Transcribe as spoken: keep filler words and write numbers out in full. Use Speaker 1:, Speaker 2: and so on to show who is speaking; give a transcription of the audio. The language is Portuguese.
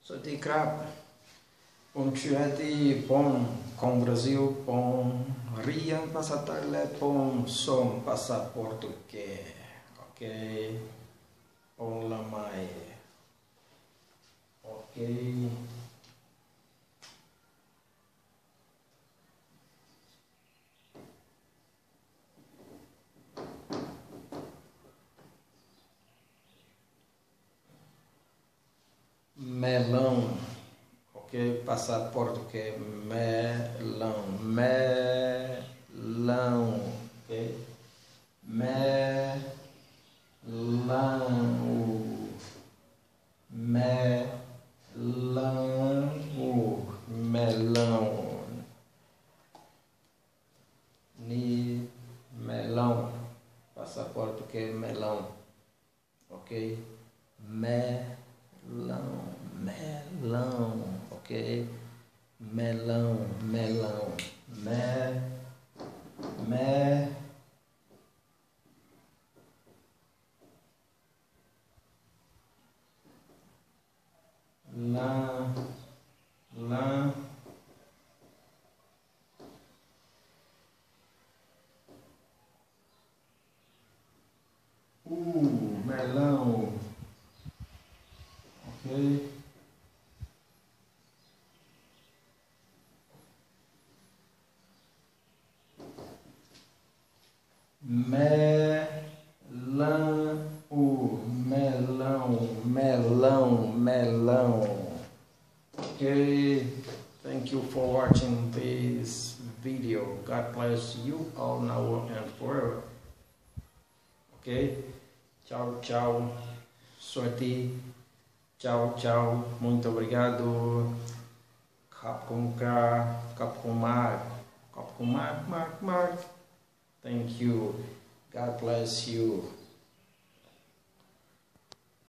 Speaker 1: สวัสดีครับผมชื่อที่ผมของบราซิลผมเรียนภาษาไทยและผมส่งภาษาโปรตุเกสโอเคผมละไม่โอเคmelão ok passar português melão melão ok melão melão melão ni melão passar português melão ok melão melão, ok? Melão, melão, me, me, lá, lá, uh, melão, ok? Melão, melão, melão, melão. Okay, thank you for watching this video. God bless you all now and forever. Ok, tchau, tchau. Sorte. Tchau, tchau. Muito obrigado. Capcom Car, Capcom Mark, Capcom Mark, Mark, Mark. Thank you. God bless you.